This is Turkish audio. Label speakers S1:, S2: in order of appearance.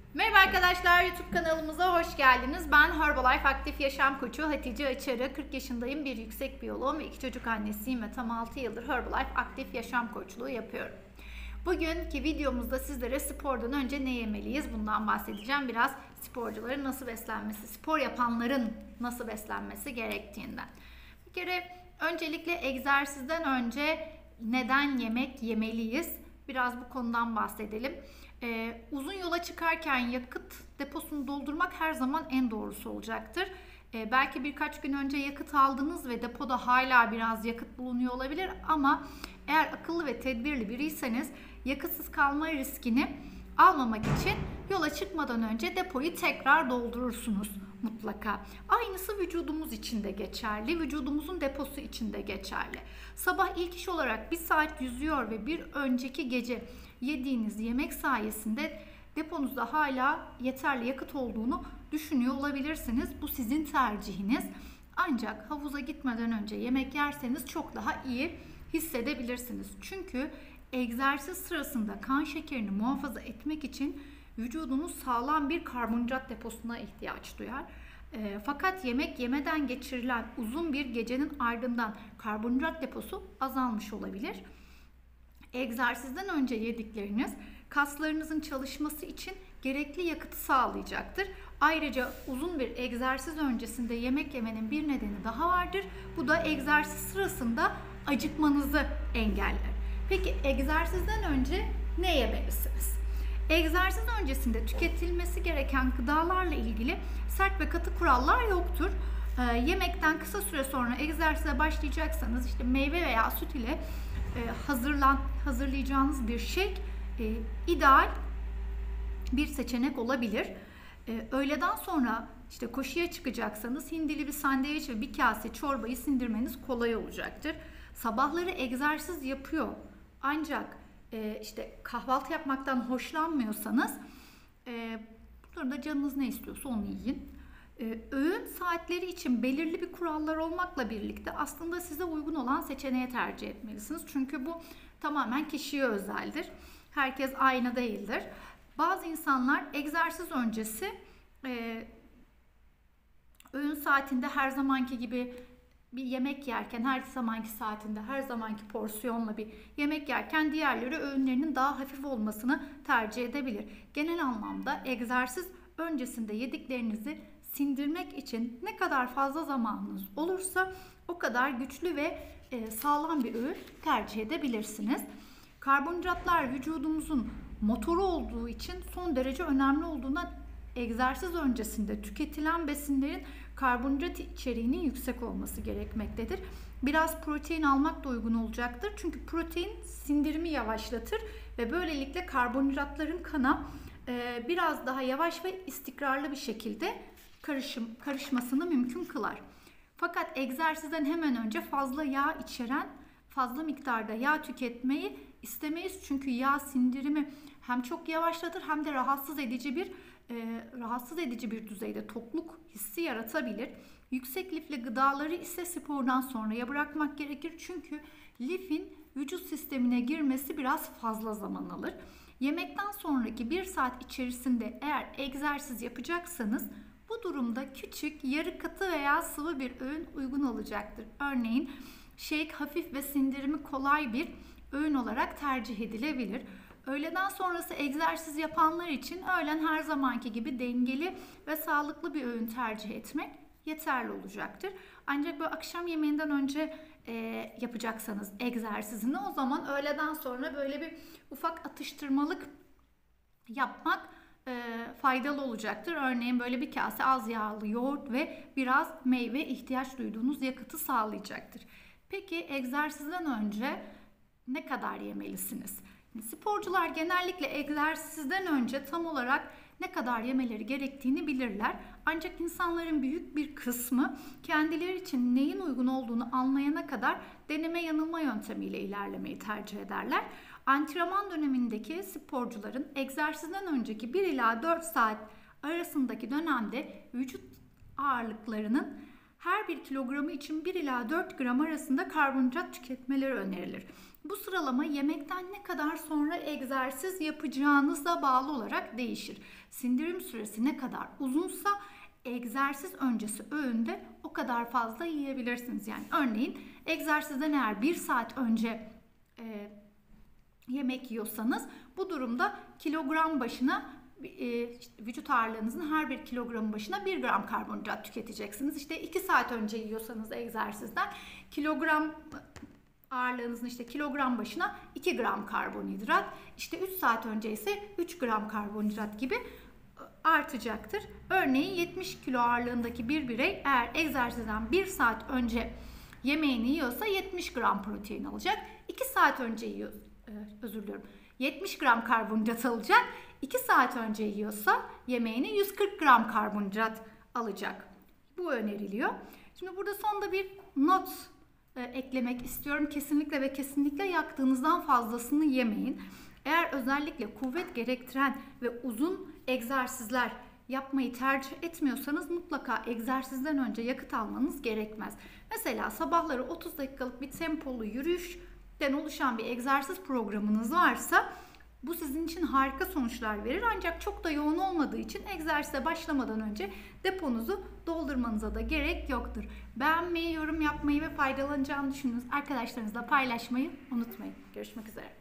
S1: Merhaba arkadaşlar, YouTube kanalımıza hoş geldiniz. Ben Herbalife Aktif Yaşam Koçu Hatice Açarı. 40 yaşındayım, bir yüksek biyoloğum ve 2 çocuk annesiyim ve tam 6 yıldır Herbalife Aktif Yaşam Koçluğu yapıyorum. Bugünkü videomuzda sizlere spordan önce ne yemeliyiz bundan bahsedeceğim. Biraz sporcuların nasıl beslenmesi, spor yapanların nasıl beslenmesi gerektiğinden. Bir kere öncelikle egzersizden önce neden yemek yemeliyiz? Biraz bu konudan bahsedelim. Uzun yola çıkarken yakıt deposunu doldurmak her zaman en doğrusu olacaktır. Belki birkaç gün önce yakıt aldınız ve depoda hala biraz yakıt bulunuyor olabilir ama eğer akıllı ve tedbirli biriyseniz yakıtsız kalma riskini almamak için yola çıkmadan önce depoyu tekrar doldurursunuz mutlaka. Aynısı vücudumuz için de geçerli, vücudumuzun deposu için de geçerli. Sabah ilk iş olarak 1 saat yüzüyor ve bir önceki gece yediğiniz yemek sayesinde deponuzda hala yeterli yakıt olduğunu düşünüyor olabilirsiniz. Bu sizin tercihiniz. Ancak havuza gitmeden önce yemek yerseniz çok daha iyi hissedebilirsiniz. Çünkü egzersiz sırasında kan şekerini muhafaza etmek için vücudunuz sağlam bir karbonhidrat deposuna ihtiyaç duyar. Fakat yemek yemeden geçirilen uzun bir gecenin ardından karbonhidrat deposu azalmış olabilir. Egzersizden önce yedikleriniz kaslarınızın çalışması için gerekli yakıtı sağlayacaktır. Ayrıca uzun bir egzersiz öncesinde yemek yemenin bir nedeni daha vardır. Bu da egzersiz sırasında acıkmanızı engeller. Peki egzersizden önce ne yemelisiniz? Egzersiz öncesinde tüketilmesi gereken gıdalarla ilgili sert ve katı kurallar yoktur. Yemekten kısa süre sonra egzersize başlayacaksanız işte meyve veya süt ile hazırlayacağınız bir shake ideal bir seçenek olabilir. Öğleden sonra işte koşuya çıkacaksanız hindili bir sandviç ve bir kase çorbayı sindirmeniz kolay olacaktır. Sabahları egzersiz yapıyor ancak işte kahvaltı yapmaktan hoşlanmıyorsanız bu durumda canınız ne istiyorsa onu yiyin. Öğün saatleri için belirli bir kurallar olmakla birlikte aslında size uygun olan seçeneği tercih etmelisiniz. Çünkü bu tamamen kişiye özeldir. Herkes aynı değildir. Bazı insanlar egzersiz öncesi öğün saatinde her zamanki gibi bir yemek yerken, her zamanki saatinde, her zamanki porsiyonla bir yemek yerken diğerleri öğünlerinin daha hafif olmasını tercih edebilir. Genel anlamda egzersiz öncesinde yediklerinizi sindirmek için ne kadar fazla zamanınız olursa o kadar güçlü ve sağlam bir öğün tercih edebilirsiniz. Karbonhidratlar vücudumuzun motoru olduğu için son derece önemli olduğuna egzersiz öncesinde tüketilen besinlerin karbonhidrat içeriğinin yüksek olması gerekmektedir. Biraz protein almak da uygun olacaktır. Çünkü protein sindirimi yavaşlatır ve böylelikle karbonhidratların kana biraz daha yavaş ve istikrarlı bir şekilde karışmasını mümkün kılar. Fakat egzersizden hemen önce fazla yağ içeren, fazla miktarda yağ tüketmeyi istemeyiz. Çünkü yağ sindirimi hem çok yavaşlatır hem de rahatsız edici bir düzeyde tokluk hissi yaratabilir. Yüksek lifli gıdaları ise spordan sonraya bırakmak gerekir. Çünkü lifin vücut sistemine girmesi biraz fazla zaman alır. Yemekten sonraki 1 saat içerisinde eğer egzersiz yapacaksanız bu durumda küçük, yarı katı veya sıvı bir öğün uygun olacaktır. Örneğin shake hafif ve sindirimi kolay bir öğün olarak tercih edilebilir. Öğleden sonrası egzersiz yapanlar için öğlen her zamanki gibi dengeli ve sağlıklı bir öğün tercih etmek yeterli olacaktır. Ancak böyle akşam yemeğinden önce yapacaksanız egzersizini o zaman öğleden sonra böyle bir ufak atıştırmalık yapmak faydalı olacaktır. Örneğin böyle bir kase az yağlı yoğurt ve biraz meyve ihtiyaç duyduğunuz yakıtı sağlayacaktır. Peki egzersizden önce ne kadar yemelisiniz? Sporcular genellikle egzersizden önce tam olarak ne kadar yemeleri gerektiğini bilirler. Ancak insanların büyük bir kısmı kendileri için neyin uygun olduğunu anlayana kadar deneme yanılma yöntemiyle ilerlemeyi tercih ederler. Antrenman dönemindeki sporcuların egzersizden önceki 1 ila 4 saat arasındaki dönemde vücut ağırlıklarının her 1 kilogramı için 1 ila 4 gram arasında karbonhidrat tüketmeleri önerilir. Bu sıralama yemekten ne kadar sonra egzersiz yapacağınıza bağlı olarak değişir. Sindirim süresi ne kadar uzunsa egzersiz öncesi öğünde o kadar fazla yiyebilirsiniz. Yani örneğin egzersizden eğer 1 saat önce yemek yiyorsanız bu durumda kilogram başına vücut ağırlığınızın her bir kilogramı başına 1 gram karbonhidrat tüketeceksiniz. İşte 2 saat önce yiyorsanız egzersizden kilogram ağırlığınızın kilogram başına 2 gram karbonhidrat, işte 3 saat önce ise 3 gram karbonhidrat gibi artacaktır. Örneğin 70 kilo ağırlığındaki bir birey eğer egzersizden 1 saat önce yemeğini yiyorsa 70 gram protein alacak. 2 saat önce yiyor, 70 gram karbonhidrat alacak. 2 saat önce yiyorsa yemeğini 140 gram karbonhidrat alacak. Bu öneriliyor. Şimdi burada sonda bir not eklemek istiyorum. Kesinlikle ve kesinlikle yaktığınızdan fazlasını yemeyin. Eğer özellikle kuvvet gerektiren ve uzun egzersizler yapmayı tercih etmiyorsanız mutlaka egzersizden önce yakıt almanız gerekmez. Mesela sabahları 30 dakikalık bir tempolu yürüyüşten oluşan bir egzersiz programınız varsa bu sizin için harika sonuçlar verir. Ancak çok da yoğun olmadığı için egzersize başlamadan önce deponuzu doldurmanıza da gerek yoktur. Beğenmeyi, yorum yapmayı ve faydalanacağını düşündüğünüz arkadaşlarınızla paylaşmayı unutmayın. Görüşmek üzere.